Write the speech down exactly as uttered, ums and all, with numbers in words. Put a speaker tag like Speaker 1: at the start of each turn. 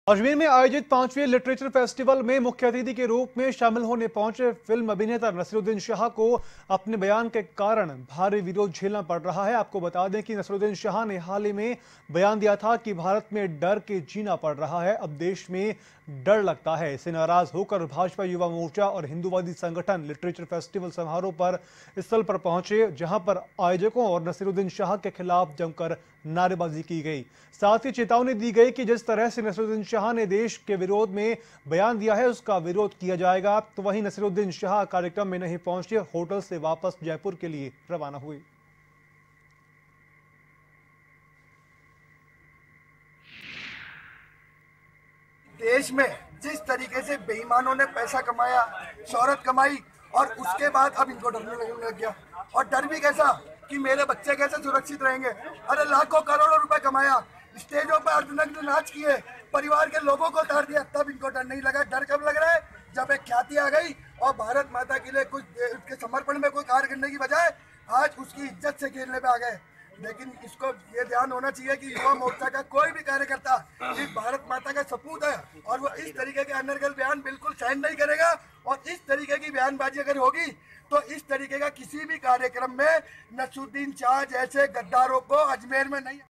Speaker 1: अजमेर में आयोजित पांचवें लिटरेचर फेस्टिवल में मुख्य अतिथि के रूप में शामिल होने पहुंचे फिल्म अभिनेता नसीरुद्दीन शाह को अपने बयान के कारण भारी विरोध झेलना पड़ रहा है। आपको बता दें कि नसीरुद्दीन शाह ने हाल ही में बयान दिया था कि भारत में डर के जीना पड़ रहा है, अब देश में डर लगता है। इससे नाराज होकर भाजपा युवा मोर्चा और हिंदूवादी संगठन लिटरेचर फेस्टिवल समारोह पर स्थल पर पहुंचे, जहां पर आयोजकों और नसीरुद्दीन शाह के खिलाफ जमकर नारेबाजी की गई। साथ ही चेतावनी दी गई कि जिस तरह से नसीरुद्दीन शाह ने देश के विरोध में बयान दिया है उसका विरोध किया जाएगा। तो वहीं नसीरुद्दीन शाह कार्यक्रम में नहीं पहुंचे, होटल से वापस जयपुर के लिए रवाना हुए।
Speaker 2: देश में जिस तरीके से बेईमानों ने पैसा कमाया, शोहरत कमाई और उसके बाद अब इनको डरने लगने लग गया। और डर भी कैसा कि मेरे बच्चे कैसे सुरक्षित रहेंगे। अरे लाखों करोड़ों रुपए कमाया, स्टेजों पर अर्धनग्न नाच किए, परिवार के लोगों को तार दिया, तब इनको डर नहीं लगा। डर कब लग रहा है? जब एक ख्याति आ गई और भारत माता के लिए कुछ उसके समर्पण में कोई कार्य करने की बजाय आज उसकी इज्जत से खेलने पे आ गए। लेकिन इसको ये ध्यान होना चाहिए कि युवा मोर्चा का कोई भी कार्यकर्ता इस भारत माता का सपूत है और वो इस तरीके के अनर्गल बयान बिल्कुल सहन नहीं करेगा। और इस तरीके की बयानबाजी अगर होगी तो इस तरीके का किसी भी कार्यक्रम में नसीरुद्दीन शाह जैसे गद्दारों को अजमेर में नहीं